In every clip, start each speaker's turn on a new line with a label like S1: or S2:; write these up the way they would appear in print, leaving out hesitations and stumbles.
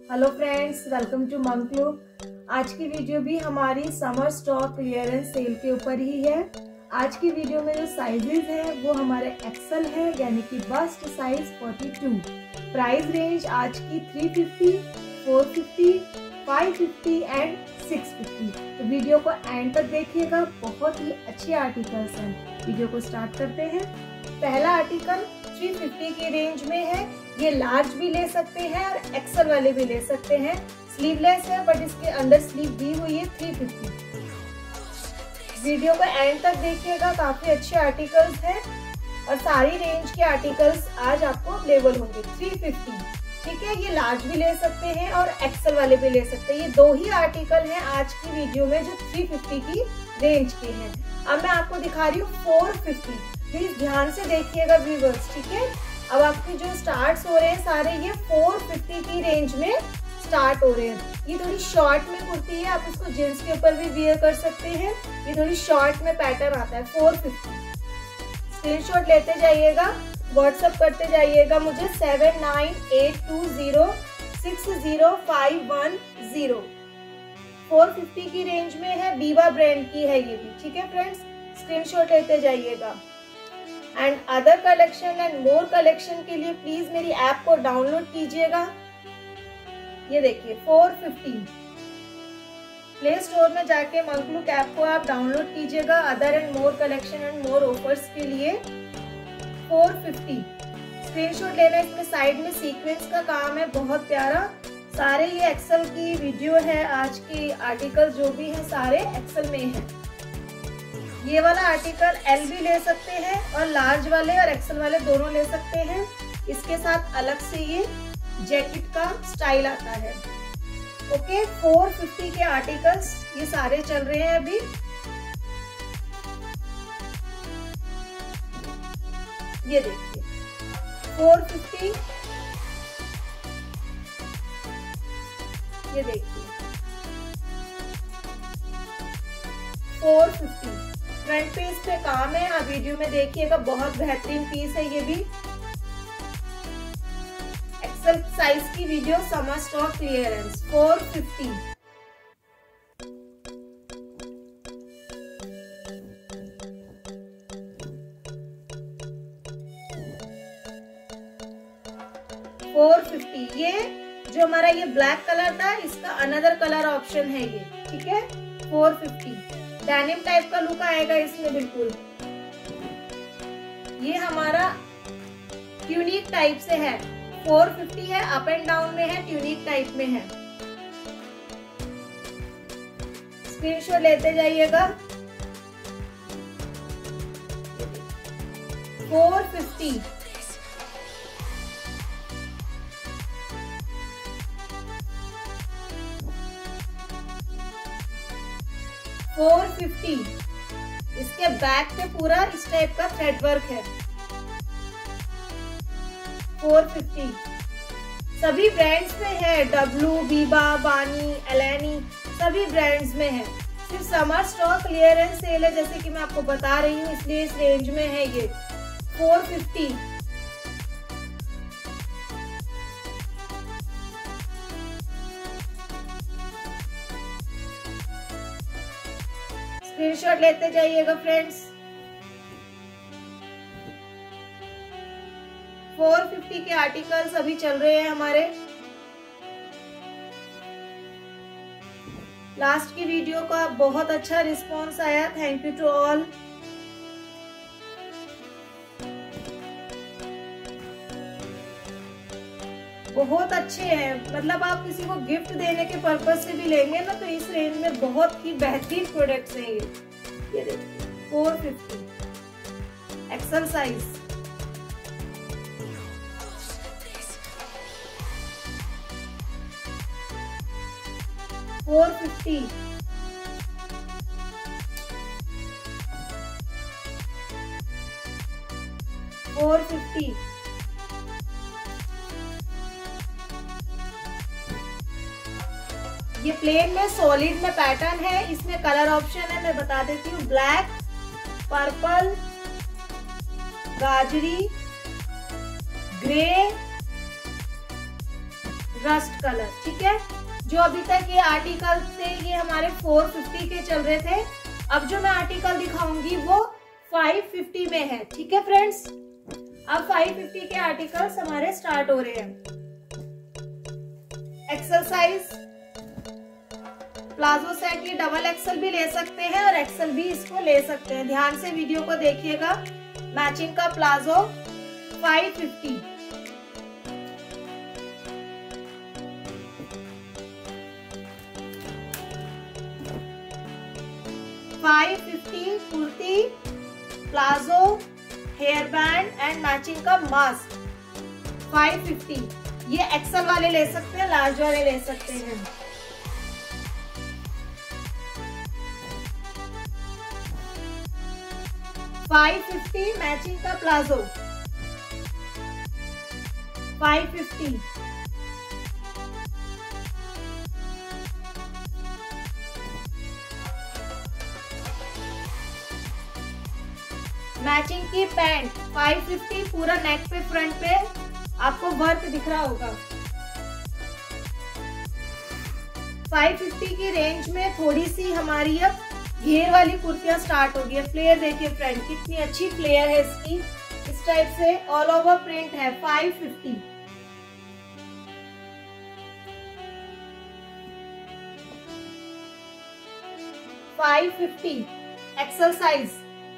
S1: Hello friends, welcome to Monk Look. आज की video भी हमारी समर स्टॉक क्लियरेंस सेल के ऊपर ही है। आज की वीडियो में जो साइजेस हैं वो हमारे एक्सेल है, यानी कि बस्ट साइज 42। प्राइस रेंज आज की 350, 450, 550 एंड 650। तो वीडियो को एंड तक देखिएगा, बहुत ही अच्छे आर्टिकल्स हैं। वीडियो को स्टार्ट करते हैं। पहला आर्टिकल 350 की रेंज में है। ये लार्ज भी ले सकते हैं और एक्सेल वाले भी ले सकते हैं। स्लीवलेस है बट इसके अंडर स्लीव दी हुई है। 350। वीडियो को एंड तक देखिएगा, काफी अच्छे आर्टिकल्स हैं और सारी रेंज के आर्टिकल्स आज आपको अवेलेबल होंगे। 350, ठीक है। ये लार्ज भी ले सकते हैं और एक्सेल वाले भी ले सकते हैं। ये दो ही आर्टिकल हैं आज की वीडियो में जो 350 की रेंज के हैं। अब मैं आपको दिखा रही हूँ 450। प्लीज ध्यान से देखिएगा व्यूअर्स, ठीक है। अब आपके जो स्टार्ट्स हो रहे हैं सारे ये 450 की रेंज में स्टार्ट हो रहे हैं। ये थोड़ी शॉर्ट में कुर्ती है, आप इसको जींस के ऊपर भी वियर कर सकते हैं। ये थोड़ी शॉर्ट में पैटर्न आता है। 450। स्क्रीनशॉट लेते जाइएगा, व्हाट्सएप करते जाइएगा मुझे 7982060510। 450 की रेंज में है, बीवा ब्रांड की है ये भी, ठीक है फ्रेंड्स। स्क्रीनशॉट लेते जाइएगा। And other collection and more collection के लिए प्लीज मेरी ऐप को डाउनलोड कीजिएगा। ये देखिए 450। प्ले स्टोर में जाके मंक लुक ऐप को आप डाउनलोड कीजिएगा other and more collection and more offers के लिए। 450 स्क्रीनशॉट लेना। इसमें साइड में सीक्वेंस का काम है, बहुत प्यारा। सारे ये एक्सेल की वीडियो है। आज के आर्टिकल जो भी है सारे एक्सेल में है। ये वाला आर्टिकल एल भी ले सकते हैं और लार्ज वाले और एक्सेल वाले दोनों ले सकते हैं। इसके साथ अलग से ये जैकेट का स्टाइल आता है। ओके, 450 के आर्टिकल्स ये सारे चल रहे हैं अभी। ये देखिए 450। ये देखिए 450। फ्रंट पीस पे काम है, आप वीडियो में देखिएगा, बहुत बेहतरीन पीस है ये भी। एक्सेल साइज की वीडियो समर स्टॉक क्लियरेंस 450। ये जो हमारा ये ब्लैक कलर था, इसका अनदर कलर ऑप्शन है ये, ठीक है। 450 डेनिम टाइप का लुक आएगा इसमें बिल्कुल। ये हमारा ट्यूनिक टाइप से है। 450 है, अप एंड डाउन में है, ट्यूनिक टाइप में है। स्क्रीनशॉट लेते जाइएगा। 450 450। इसके बैक पे पूरा इस टाइप का थ्रेड वर्क है। 450 सभी ब्रांड्स में है। डब्लू, बीबा, बानी, एलेनी, सभी ब्रांड्स में है। सिर्फ समर स्टॉक क्लियरेंस सेल है, जैसे कि मैं आपको बता रही हूँ, इसलिए इस रेंज में है ये 450। स्क्रीनशॉट लेते जाइएगा फ्रेंड्स। 450 के आर्टिकल्स अभी चल रहे हैं हमारे। लास्ट की वीडियो का बहुत अच्छा रिस्पांस आया, थैंक यू टू ऑल। बहुत अच्छे हैं, मतलब आप किसी को गिफ्ट देने के पर्पज से भी लेंगे ना तो इस रेंज में बहुत ही बेहतरीन प्रोडक्ट्स हैं ये देखिए 450 एक्सेल साइज। $450 $450। ये प्लेन में सॉलिड में पैटर्न है। इसमें कलर ऑप्शन है, मैं बता देती हूँ। ब्लैक, पर्पल, गाजरी, ग्रे, रस्ट कलर। ठीक है, जो अभी तक ये आर्टिकल थे ये हमारे 450 के चल रहे थे, अब जो मैं आर्टिकल दिखाऊंगी वो 550 में है। ठीक है फ्रेंड्स, अब 550 के आर्टिकल्स हमारे स्टार्ट हो रहे हैं। एक्सेल साइज प्लाजो सेट, ये डबल एक्सेल भी ले सकते हैं और एक्सेल भी इसको ले सकते हैं। ध्यान से वीडियो को देखिएगा। मैचिंग का palazzo 550। Kurti, palazzo, hair band and matching का मास्क 550। ये एक्सेल वाले ले सकते हैं, लार्ज वाले ले सकते हैं। $550 मैचिंग का प्लाजो 550। मैचिंग की पैंट 550, पूरा नेक पे फ्रंट पे आपको वर्क दिख रहा होगा। 550 की रेंज में थोड़ी सी हमारी अब घेर वाली कुर्तियां स्टार्ट हो गई है। फ्लेयर देखिए फ्रेंड, कितनी अच्छी फ्लेयर है इसकी, इस टाइप से ऑल ओवर प्रिंट है। 550। $550 एक्सेल साइज।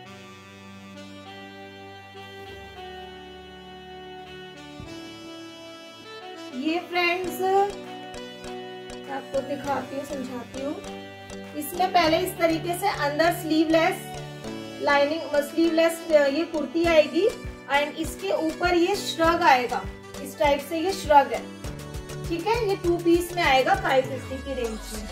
S1: ये फ्रेंड्स आपको दिखाती हूँ, समझाती हूँ। इसमें पहले इस तरीके से अंदर स्लीवलेस लाइनिंग, स्लीवलेस ये कुर्ती आएगी एंड इसके ऊपर ये श्रग आएगा। इस टाइप से ये श्रग है। ठीक है, ये 2 पीस में आएगा 550 की रेंज में।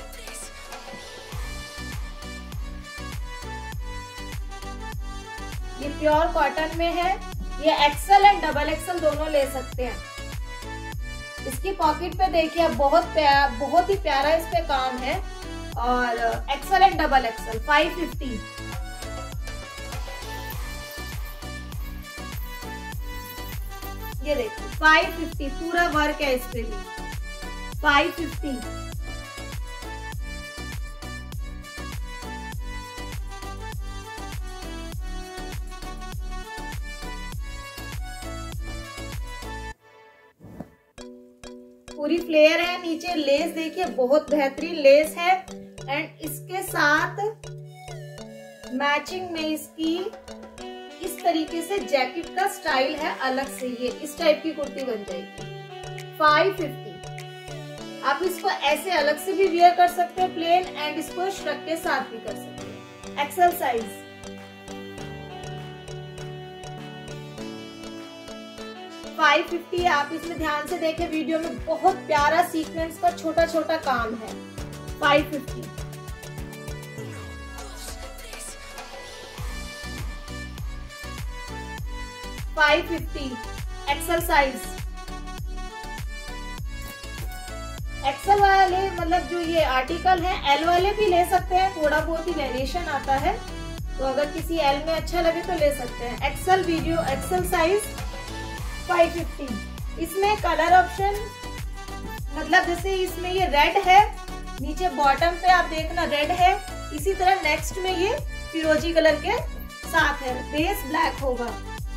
S1: ये प्योर कॉटन में है। ये एक्सेल एंड डबल एक्सेल दोनों ले सकते हैं। इसकी पॉकेट पे देखिए बहुत ही प्यारा इस पे काम है। और एक्सेल एंड डबल एक्सेल 550। ये देखिए 550, पूरा वर्क है इस पे भी। 550। पूरी फ्लेयर है, नीचे लेस देखिए बहुत बेहतरीन लेस है एंड इसके साथ मैचिंग में इसकी इस तरीके से जैकेट का स्टाइल है अलग से। ये इस टाइप की कुर्ती बन जाएगी। 550। आप इसको ऐसे अलग से भी वेयर कर सकते हैं प्लेन, एंड इसको श्रग के साथ भी कर सकते हैं। XL size. $550। आप इसमें ध्यान से देखें, वीडियो में बहुत प्यारा सीक्वेंस का छोटा छोटा काम है। 550। $550 एक्सेल साइज। एक्सेल वाले मतलब जो ये आर्टिकल है एल वाले भी ले सकते हैं, थोड़ा बहुत ही वेरिएशन आता है, तो अगर किसी एल में अच्छा लगे तो ले सकते हैं। XL video XL size 550। इसमें कलर ऑप्शन मतलब जैसे इसमें ये रेड है, नीचे बॉटम पे आप देखना रेड है, इसी तरह नेक्स्ट में ये फिरोजी कलर के साथ है, बेस ब्लैक होगा।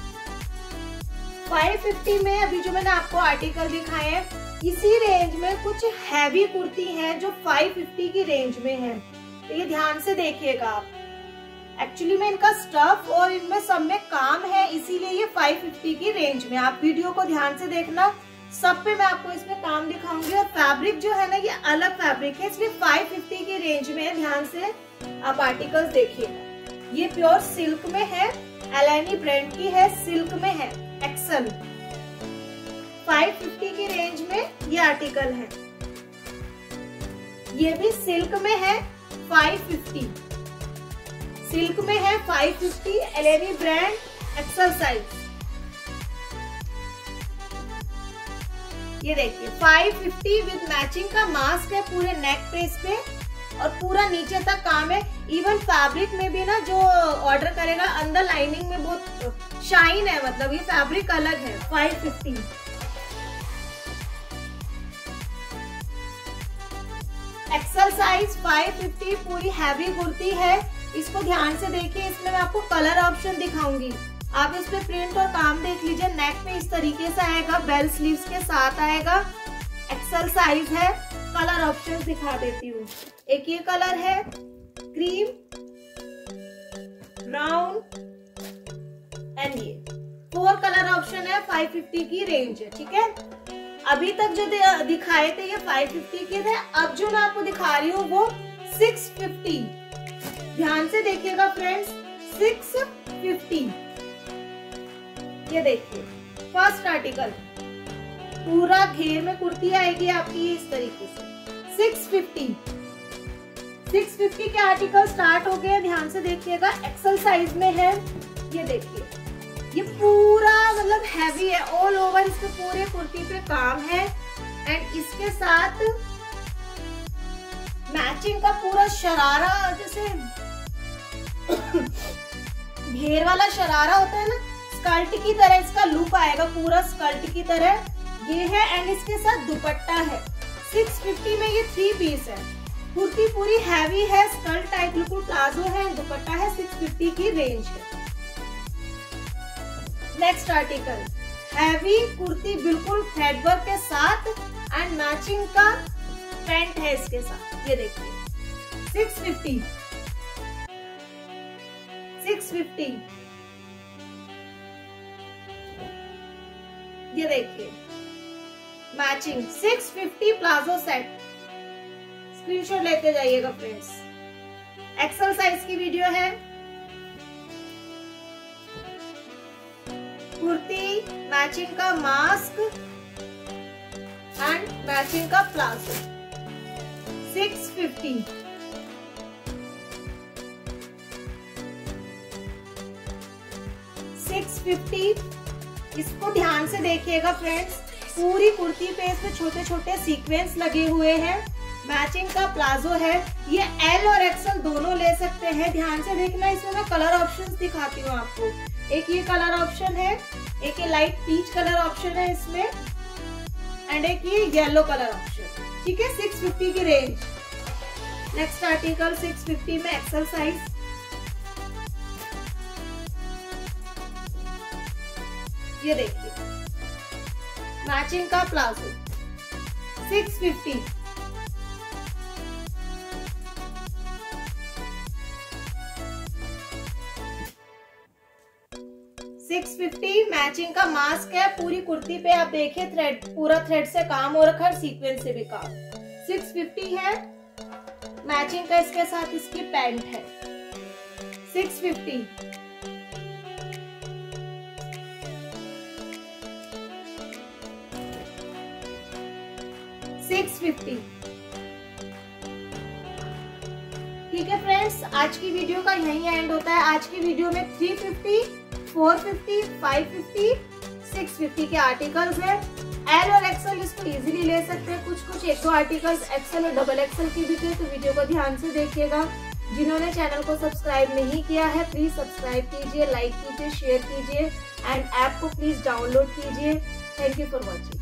S1: 550 में अभी जो मैंने आपको आर्टिकल दिखाए हैं, इसी रेंज में कुछ हैवी कुर्ती है जो 550 की रेंज में है, तो ये ध्यान से देखिएगा आप। एक्चुअली में इनका स्टफ और इनमें सब में काम है, इसीलिए ये 550 की रेंज में। आप वीडियो को ध्यान से देखना, सब पे मैं आपको इसमें काम दिखाऊंगी। और फैब्रिक जो है ना ये अलग फैब्रिक है, इसलिए 550 की रेंज में है। ध्यान से आप आर्टिकल्स देखिएगा। ये प्योर सिल्क में है, एलेनी ब्रांड की है, सिल्क में है, एक्सेल। 550 की रेंज में ये आर्टिकल है। ये भी सिल्क में है, 550 सिल्क में है, 550 एलेनी ब्रांड, एक्सेल साइज। ये देखिए 550 विद मैचिंग का मास्क है पूरे नेक पे, इस पे और पूरा नीचे तक काम है। इवन फैब्रिक में भी ना जो ऑर्डर करेगा, अंदर लाइनिंग में बहुत शाइन है, मतलब ये फैब्रिक अलग है। 550 एक्सेल साइज 550 पूरी हैवी कुर्ती है। इसको ध्यान से देखिए, इसमें मैं आपको कलर ऑप्शन दिखाऊंगी, आप इस पे प्रिंट और काम देख लीजिए। नेक में इस तरीके से आएगा, बेल स्लीव्स के साथ आएगा। एक्सेल साइज है। कलर ऑप्शन दिखा देती हूँ। एक ये कलर है क्रीम, ब्राउन एंड ये 4 कलर ऑप्शन है। 550 की रेंज है, ठीक है। अभी तक जो दिखाए थे ये 550 के थे, अब जो मैं आपको दिखा रही हूँ वो 650। ध्यान से देखिएगा फ्रेंड्स, 650। ये देखिए फर्स्ट आर्टिकल, पूरा घेर में कुर्ती आएगी आपकी इस तरीके से। 650 के आर्टिकल स्टार्ट हो गए। ध्यान से देखिएगा, एक्सेल साइज में है। ये देखिए, ये पूरा मतलब हैवी है, ऑल ओवर इसके पूरे कुर्ती पे काम है। एंड इसके साथ मैचिंग का पूरा शरारा, जैसे घेर वाला शरारा होता है ना, स्कर्ट की तरह इसका लुक आएगा, पूरा स्कर्ट की तरह ये है। एंड इसके साथ दुपट्टा है। 650 में ये 3 पीस है। कुर्ती पूरी हैवी है, स्कर्ट टाइप बिल्कुल प्लाजो है, दुपट्टा है। 650 की रेंज है। नेक्स्ट आर्टिकल, हैवी कुर्ती बिल्कुल थ्रेडवर्क के साथ एंड मैचिंग का पैंट है इसके साथ। ये देखिए 650। ये देखिए मैचिंग 650 प्लाजो सेट। स्क्रीनशॉट लेते जाइएगा फ्रेंड्स। एक्सेल साइज की वीडियो है। कुर्ती, मैचिंग का मास्क एंड मैचिंग का प्लाजो। 650। इसको ध्यान से देखिएगा फ्रेंड्स, पूरी कुर्ती पे इसमें छोटे छोटे सीक्वेंस लगे हुए हैं। मैचिंग का प्लाजो है। ये एल और एक्सएल दोनों ले सकते हैं। ध्यान से देखना, इसमें मैं कलर ऑप्शंस दिखाती हूँ आपको। एक ये कलर ऑप्शन है, एक ये लाइट पीच कलर ऑप्शन है इसमें, एंड एक ये येलो कलर ऑप्शन, ठीक है। 650 की रेंज। नेक्स्ट आर्टिकल 650 में एक्सेल साइज। ये देखिए मैचिंग का प्लाजो 650। मैचिंग का मास्क है। पूरी कुर्ती पे आप देखिए थ्रेड, पूरा थ्रेड से काम हो रखा है, सीक्वेंस से भी काम। 650 है। मैचिंग का इसके साथ इसकी पैंट है। 650। ठीक है फ्रेंड्स, आज की वीडियो का यही एंड होता है। आज की वीडियो में 350, 450, 550, 650 के आर्टिकल्स हैं। एल और एक्सएल इसको इजीली ले सकते हैं। कुछ 1-2 आर्टिकल्स एक्सएल और डबल एक्सएल की भी थे, तो वीडियो को ध्यान से देखिएगा। जिन्होंने चैनल को सब्सक्राइब नहीं किया है, प्लीज सब्सक्राइब कीजिए, लाइक कीजिए, शेयर कीजिए एंड ऐप को प्लीज डाउनलोड कीजिए। Thank you for watching.